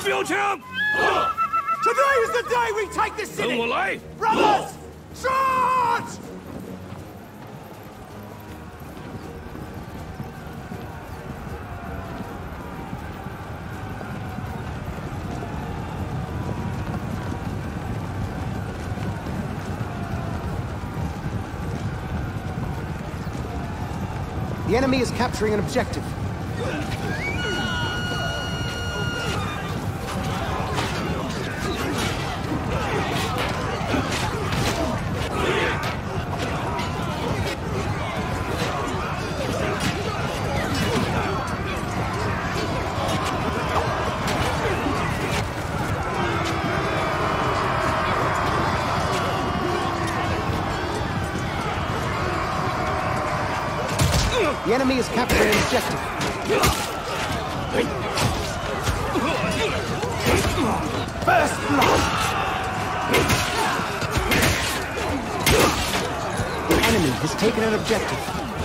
Today is the day we take the city! Brothers! Charge! The enemy is capturing an objective. The enemy is capturing an objective. First blood! The enemy has taken an objective.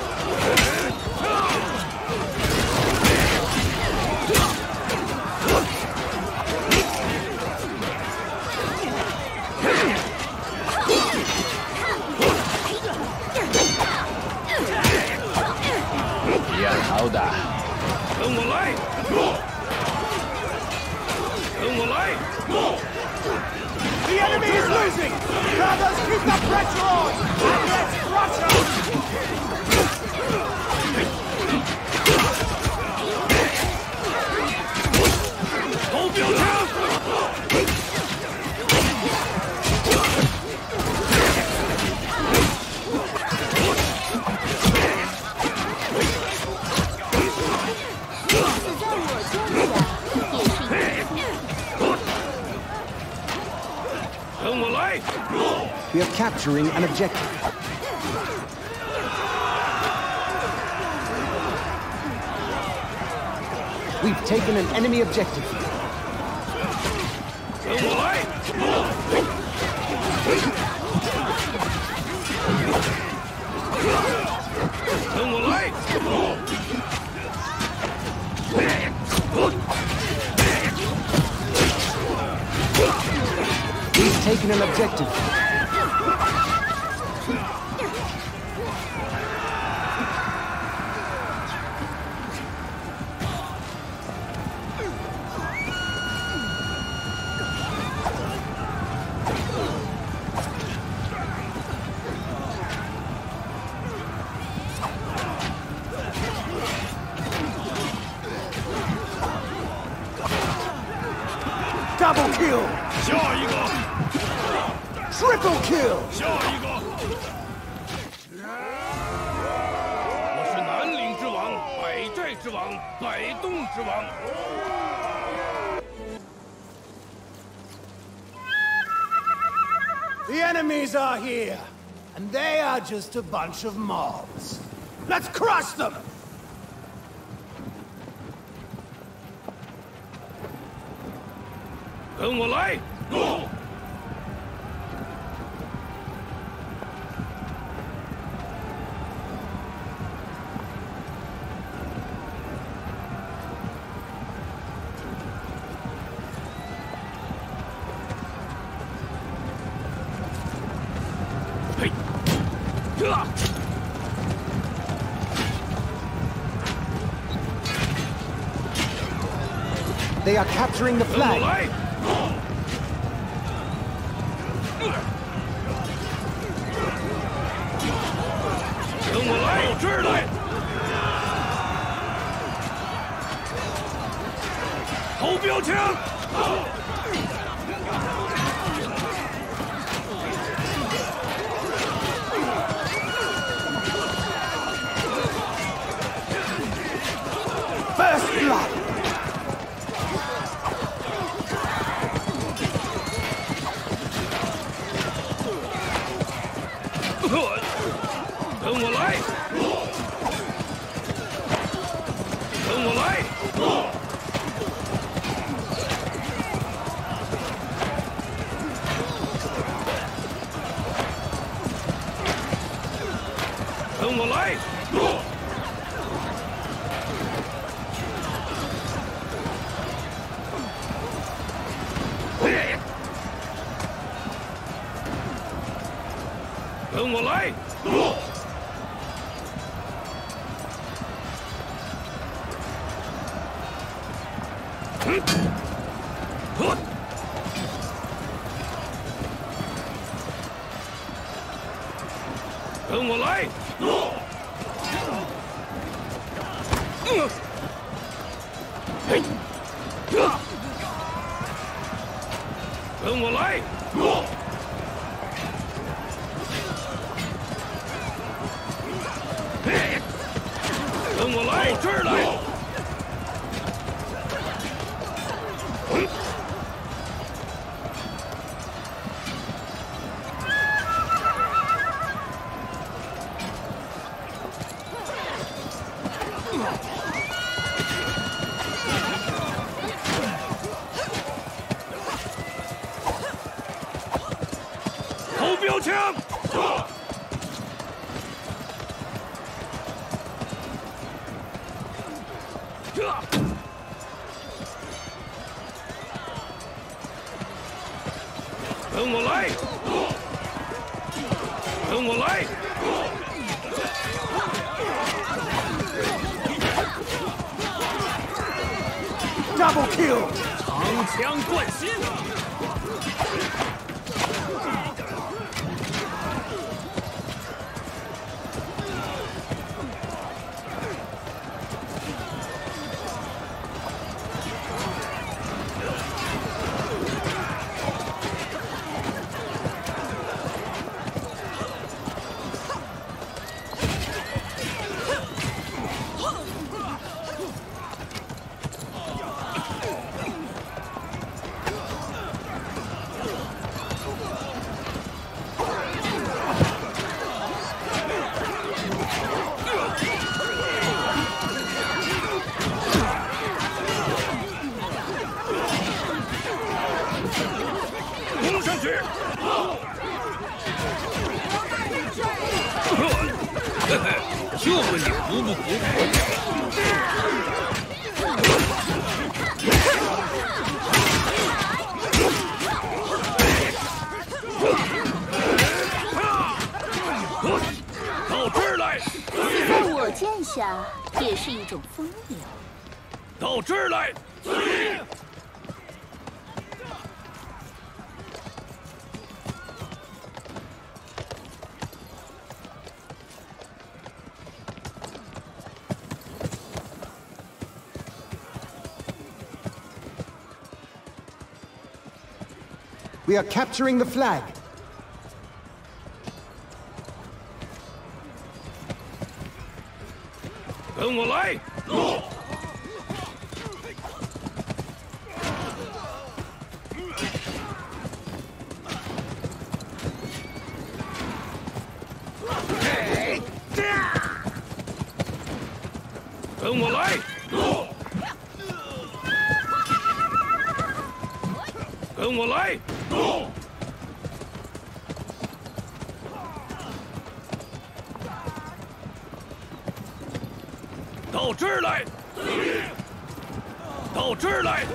The enemy is losing! Brothers, keep the pressure on! And let's crush them! Hold your ground! We are capturing an objective. We've taken an enemy objective. We've taken an objective. Double kill! Triple kill! The enemies are here, and they are just a bunch of mobs. Let's crush them! Go! They are capturing the flag. First blood! 跟我来！跟我来！跟我来！跟我来！到这儿来！投标枪！跟我来！跟我来！ Double kill! 长枪贯心。攻上去！就问你服不服？到这儿来！ 在我剑下也是一种风流。 到这儿来！ We are capturing the flag. 跟我来！跟我来！跟我来！到这儿来！到这儿来！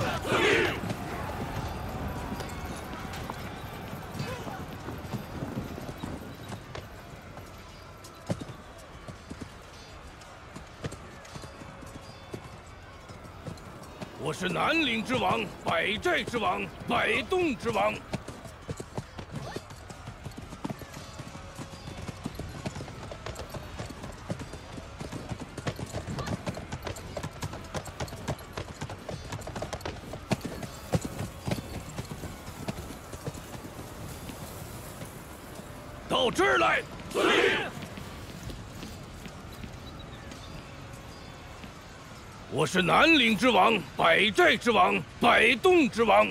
我是南岭之王，百寨之王，百洞之王。 到这儿来！我是南岭之王，百寨之王，百洞之王。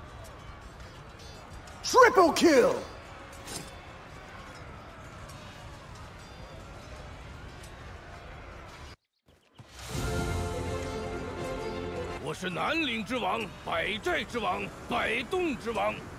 Triple kill! 我是南岭之王，百寨之王，百洞之王。